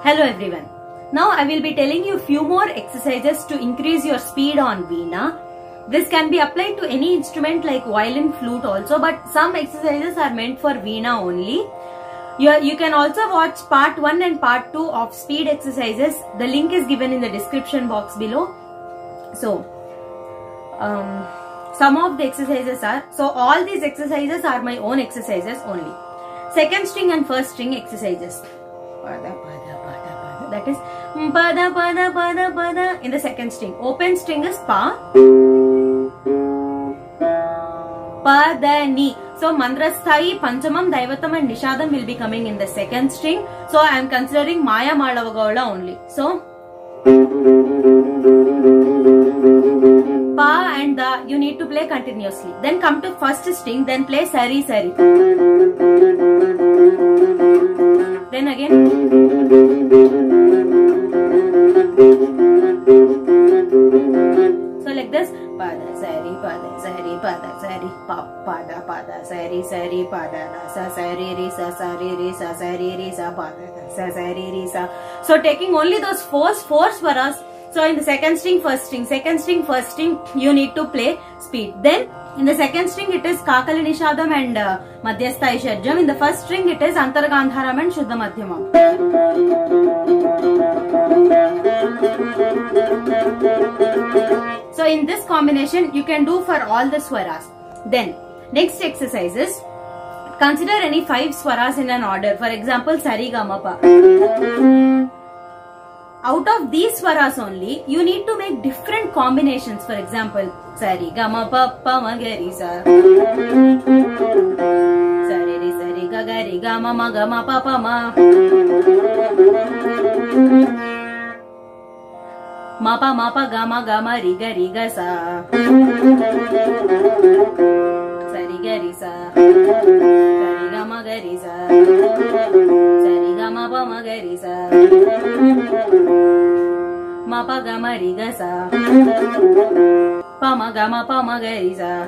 Hello everyone. Now I will be telling you few more exercises to increase your speed on Veena. This can be applied to any instrument like violin, flute also, but some exercises are meant for Veena only. You can also watch part 1 and part 2 of speed exercises. The link is given in the description box below. So, some of the exercises are, so all these exercises are my own exercises only. Second string and first string exercises. That is pada pada pada pada in the second string. Open string is pa. Pada ni. So Mandrasthai, Panchamam, Daivatam and Nishadam will be coming in the second string. So I am considering Maya Malavagaula only. So pa and the you need to play continuously. Then come to first string, then play sari sari. Then again so like this, pada sari pada sari pa pada pada sari sari pada sa sari re sa sari re sa pada sa sari re sa. So taking only those four swaras. So in the second string, first string, second string, first string, you need to play speed. Then in the second string it is Kakali Nishadam and Madhyasthai Shadjam. In the first string it is Antargandharam and Shuddha Madhyamam. So in this combination you can do for all the swaras. Then next exercise is consider any 5 swaras in an order. For example, Sari Gama Pa. Out of these swaras only, you need to make different combinations. For example, Sari Gama Pa Pa Ma Ga Ri Sa, Sari Ri Sari Ga Ga Ri Ga Ma Ma Ga Ma Pa Pa Ma, Ma Pa Ga Ma Ri Ga Sa, Sari Ga Ri Sa, Sari Ga Ma Ga Ri Sa, Sari Ga Ma Pa Ma Ga Ri Sa, Ma Pa Ga Ma Ri Ga Sa, Pa Ma Ga Ma Ga Ri Sa,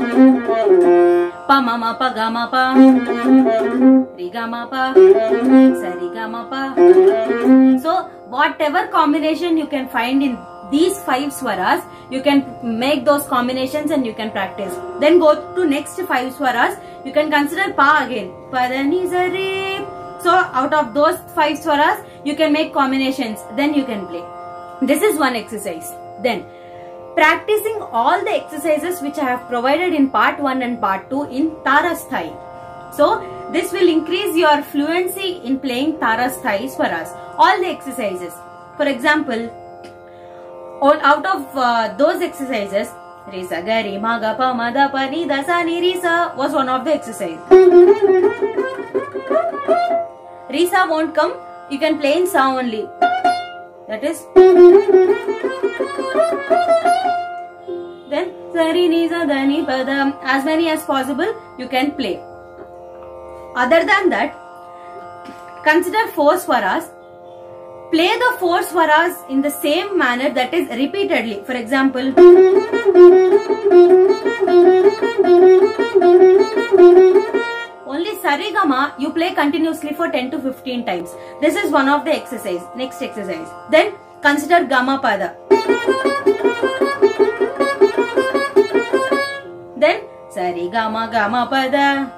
Pa Ma Pa Ga Ma Pa, Ri Ga Ma Pa, Sari Ga Ma Pa. So whatever combination you can find in these 5 swaras, you can make those combinations and you can practice. Then go to next 5 swaras. You can consider pa again. Pada ni sa re. So out of those 5 swaras, you can make combinations. Then you can play. This is one exercise. Then practicing all the exercises which I have provided in part 1 and part 2 in Tarasthai. So this will increase your fluency in playing Tarasthai swaras. All the exercises. For example, out of those exercises, Re Sa Ga Re Ma Ga Pa Ma Da Pa Ni Da Sa Ni Re Sa was one of the exercises. Re Sa won't come. You can play in Sa only. That is. Then Sari Ni Sa Da Ni Pa Da. As many as possible you can play. Other than that, consider 4 swaras. Play the 4 swaras in the same manner, that is repeatedly. For example, only Sarigama you play continuously for 10 to 15 times. This is one of the exercise. Next exercise. Then consider Gama Pada. Then Sarigama Gama Pada.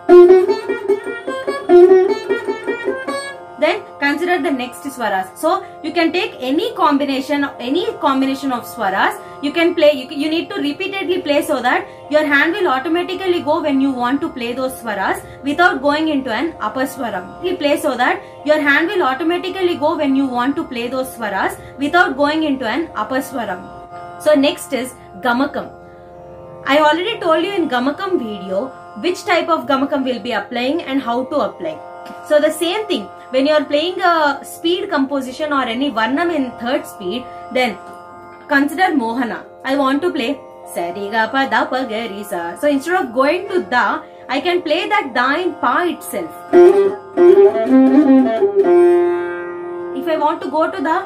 Then consider the next swaras. So you can take any combination of swaras. You can play. You need to repeatedly play so that your hand will automatically go when you want to play those swaras without going into an upper swaram. You play so that your hand will automatically go when you want to play those swaras without going into an upper swaram. So next is Gamakam. I already told you in Gamakam video which type of Gamakam will be applying and how to apply. So the same thing. When you are playing a speed composition or any varnam in third speed, then consider Mohana. I want to play Sari Ga Pa Da Pa Ga Ri Sa. So instead of going to Da, I can play that Da in Pa itself. If I want to go to Da,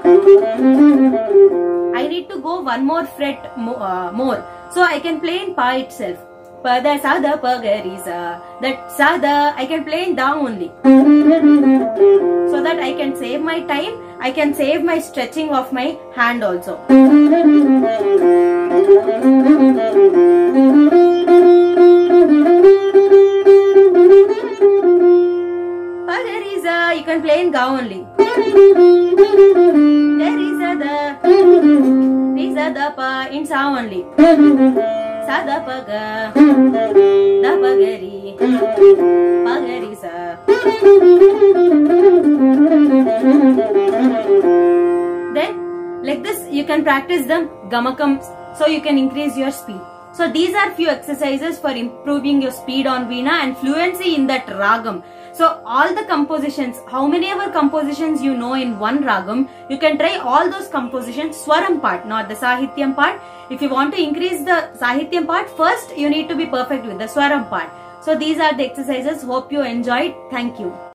I need to go one more fret more. So I can play in Pa itself. Pada Sada Pagarisa. That Sada I can play in Da only. So that I can save my time, I can save my stretching of my hand also. Pagarisa, you can play in Ga only. There is a da, Risa da pa in Sa only. Sada paga, da pagari, pagarisa. Then like this you can practice the gamakam, so you can increase your speed. So these are few exercises for improving your speed on veena and fluency in that ragam. So all the compositions, how many ever compositions you know in one ragam, you can try all those compositions, swaram part, not the sahityam part. If you want to increase the sahityam part, first you need to be perfect with the swaram part. So these are the exercises. Hope you enjoyed. Thank you.